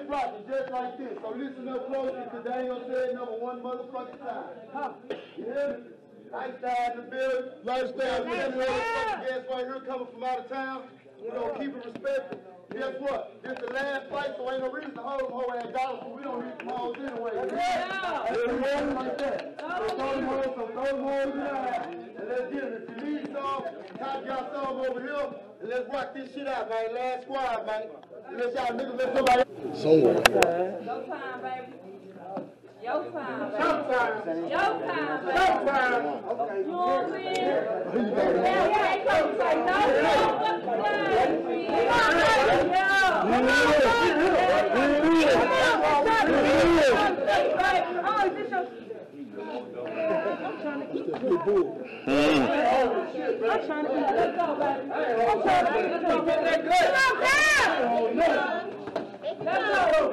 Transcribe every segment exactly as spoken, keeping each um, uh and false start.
it rocking just like this. So listen up closely because Daniel said number one motherfucking time. You hear me? Lifestyle in the building. Lifestyle in the building. Guess right here coming from out of town. We're going to keep it respectful. Guess what? This is the last fight, so ain't no reason to hold them whole ass dollars, so we don't need them hoes anyway. Yeah. It's yeah. like that. So throw them hoes, so throw them hoes in there, and let's get them. If you need some, top y'all some over here, and let's rock this shit out, man. Last squad, man. Let y'all niggas let somebody. Somewhere. Your time, baby. Your time, baby. Showtime. Your time, baby. Showtime. Okay. You know what I'm saying? Yeah, yeah, ain't come to say no, no, fucking lie. I'm trying to keep it. I'm trying to keep it. Let's go, baby. I'm trying to keep it. Let's go, baby. Come on, down. Let's go.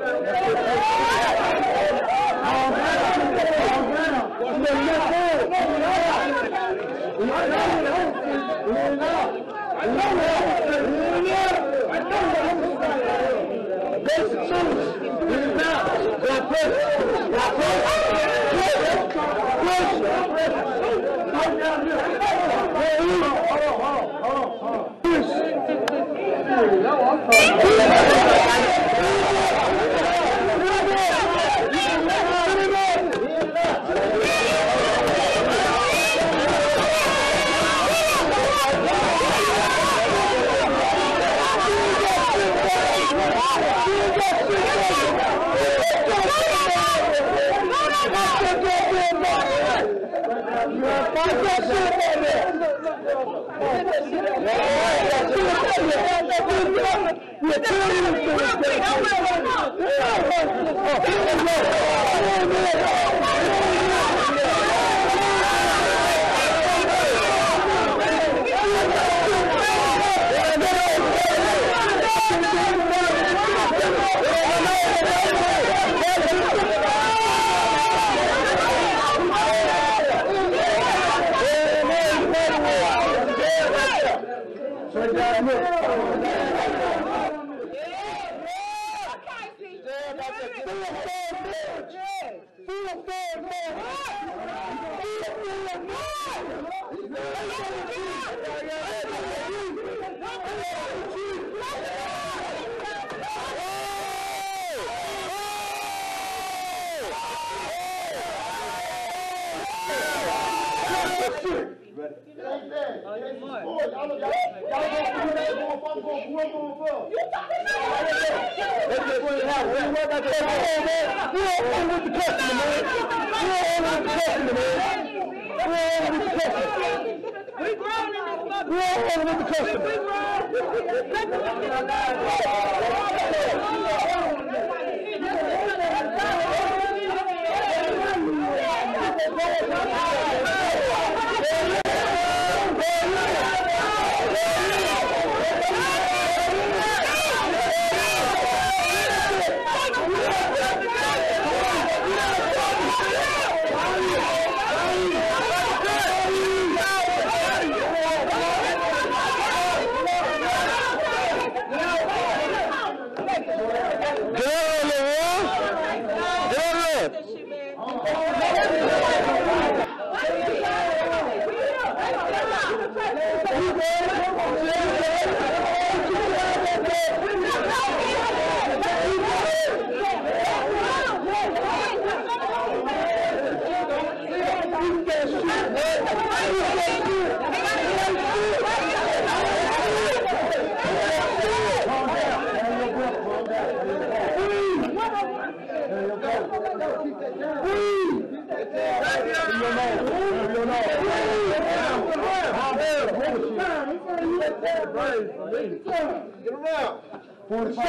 Get around. For the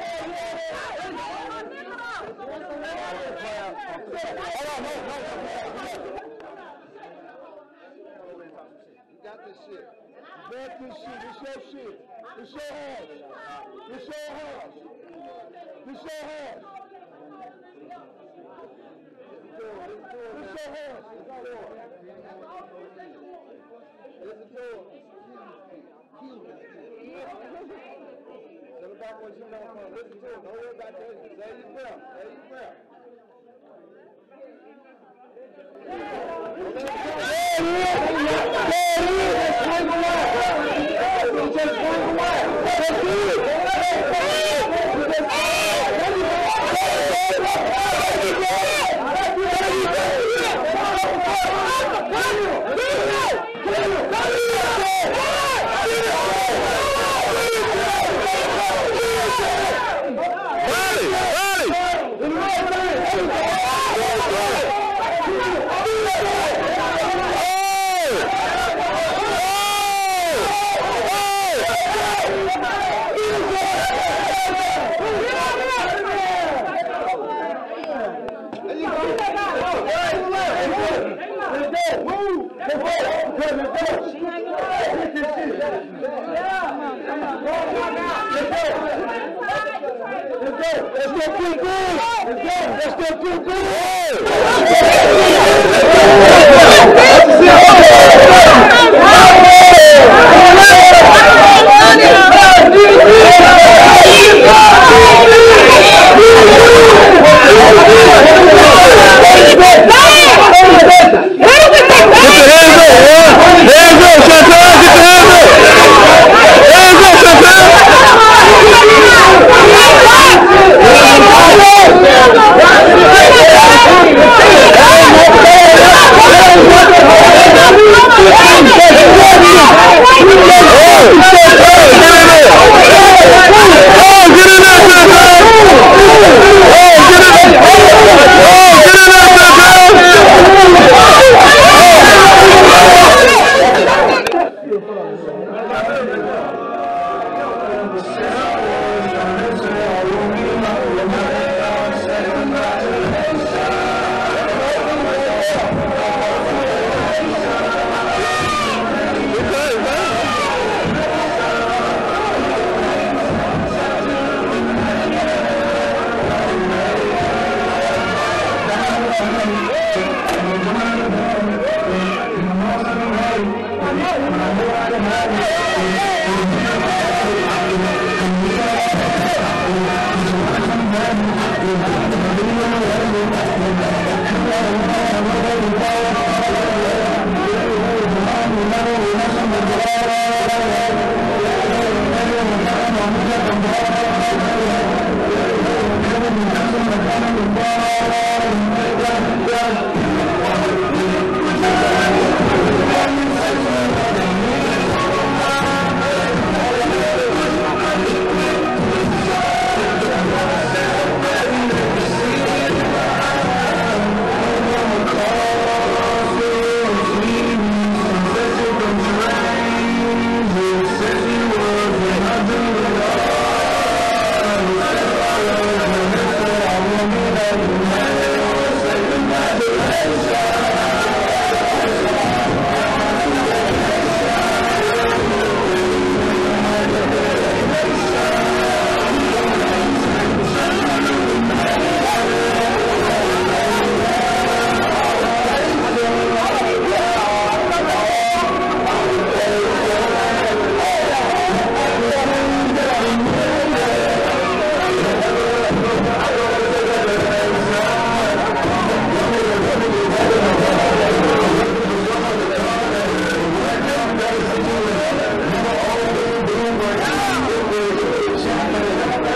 Hold on, no, no, no. this shit. Back this shit. This your shit. This your house. This your house. This your house. This your house. It's the door. Tell about what you know from. Listen to him. Don't worry about that. Say your breath. Say your breath.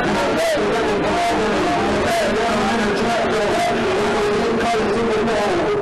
Super Bowl.